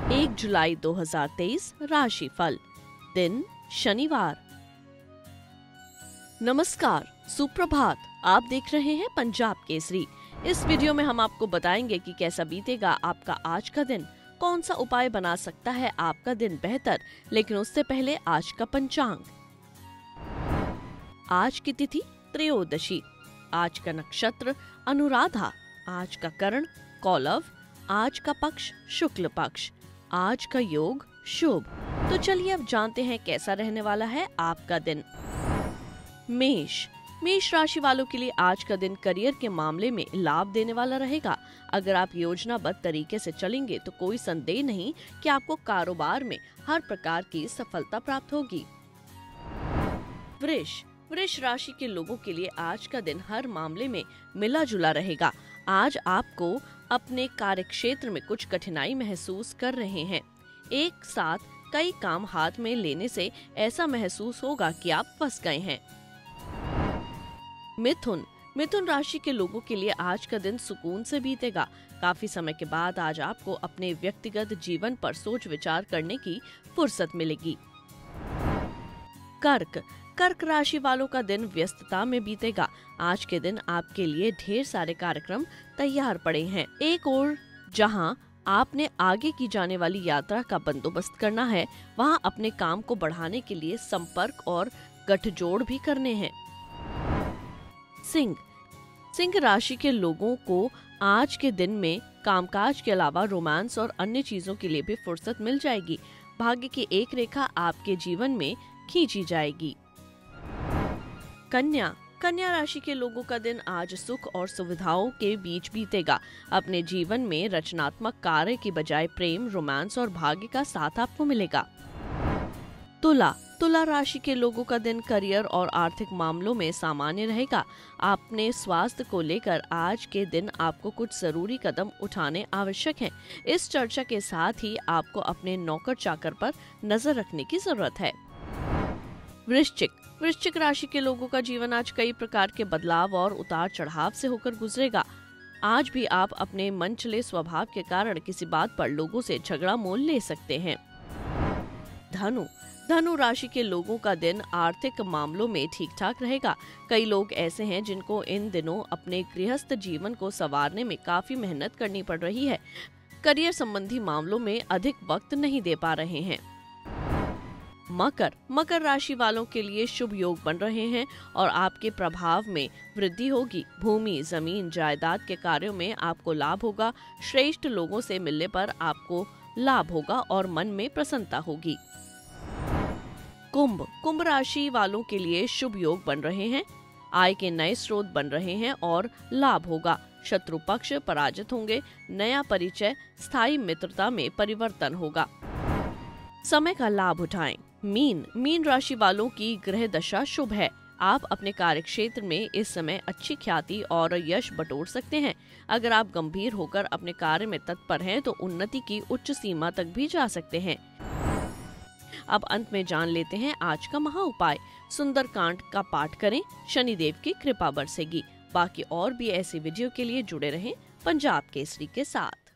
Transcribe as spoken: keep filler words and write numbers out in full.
एक जुलाई दो हजार तेईस राशिफल। दिन शनिवार। नमस्कार, सुप्रभात। आप देख रहे हैं पंजाब केसरी। इस वीडियो में हम आपको बताएंगे कि कैसा बीतेगा आपका आज का दिन, कौन सा उपाय बना सकता है आपका दिन बेहतर। लेकिन उससे पहले आज का पंचांग। आज की तिथि त्रयोदशी। आज का नक्षत्र अनुराधा। आज का करण कौलव। आज का पक्ष शुक्ल पक्ष। आज का योग शुभ। तो चलिए अब जानते हैं कैसा रहने वाला है आपका दिन। मेष मेष राशि वालों के लिए आज का दिन करियर के मामले में लाभ देने वाला रहेगा। अगर आप योजनाबद्ध तरीके से चलेंगे तो कोई संदेह नहीं कि आपको कारोबार में हर प्रकार की सफलता प्राप्त होगी। वृष वृष राशि के लोगों के लिए आज का दिन हर मामले में मिला जुला रहेगा। आज आपको अपने कार्यक्षेत्र में कुछ कठिनाई महसूस कर रहे हैं। एक साथ कई काम हाथ में लेने से ऐसा महसूस होगा कि आप फंस गए हैं। मिथुन मिथुन राशि के लोगों के लिए आज का दिन सुकून से बीतेगा। काफी समय के बाद आज आपको अपने व्यक्तिगत जीवन पर सोच विचार करने की फुर्सत मिलेगी। कर्क कर्क राशि वालों का दिन व्यस्तता में बीतेगा। आज के दिन आपके लिए ढेर सारे कार्यक्रम तैयार पड़े हैं। एक और जहां आपने आगे की जाने वाली यात्रा का बंदोबस्त करना है, वहां अपने काम को बढ़ाने के लिए संपर्क और गठजोड़ भी करने हैं। सिंह सिंह राशि के लोगों को आज के दिन में कामकाज के अलावा रोमांस और अन्य चीजों के लिए भी फुर्सत मिल जाएगी। भाग्य की एक रेखा आपके जीवन में खींची जाएगी। कन्या कन्या राशि के लोगों का दिन आज सुख और सुविधाओं के बीच बीतेगा। अपने जीवन में रचनात्मक कार्य की बजाय प्रेम, रोमांस और भाग्य का साथ आपको मिलेगा। तुला तुला राशि के लोगों का दिन करियर और आर्थिक मामलों में सामान्य रहेगा। अपने स्वास्थ्य को लेकर आज के दिन आपको कुछ जरूरी कदम उठाने आवश्यक हैं। इस चर्चा के साथ ही आपको अपने नौकर चाकर पर नजर रखने की जरूरत है। वृश्चिक वृश्चिक राशि के लोगों का जीवन आज कई प्रकार के बदलाव और उतार चढ़ाव से होकर गुजरेगा। आज भी आप अपने मनचले स्वभाव के कारण किसी बात पर लोगों से झगड़ा मोल ले सकते हैं। धनु धनु राशि के लोगों का दिन आर्थिक मामलों में ठीक ठाक रहेगा। कई लोग ऐसे हैं जिनको इन दिनों अपने गृहस्थ जीवन को संवारने में काफी मेहनत करनी पड़ रही है। करियर संबंधी मामलों में अधिक वक्त नहीं दे पा रहे हैं। मकर मकर राशि वालों के लिए शुभ योग बन रहे हैं और आपके प्रभाव में वृद्धि होगी। भूमि, जमीन, जायदाद के कार्यों में आपको लाभ होगा। श्रेष्ठ लोगों से मिलने पर आपको लाभ होगा और मन में प्रसन्नता होगी। कुंभ कुंभ राशि वालों के लिए शुभ योग बन रहे हैं। आय के नए स्रोत बन रहे हैं और लाभ होगा। शत्रु पक्ष पराजित होंगे। नया परिचय, स्थायी मित्रता में परिवर्तन होगा। समय का लाभ उठाएं। मीन मीन राशि वालों की ग्रह दशा शुभ है। आप अपने कार्यक्षेत्र में इस समय अच्छी ख्याति और यश बटोर सकते हैं। अगर आप गंभीर होकर अपने कार्य में तत्पर हैं तो उन्नति की उच्च सीमा तक भी जा सकते हैं। अब अंत में जान लेते हैं आज का महा उपाय। सुंदरकांड का पाठ करें, शनिदेव की कृपा बरसेगी। बाकी और भी ऐसी वीडियो के लिए जुड़े रहें पंजाब केसरी के साथ।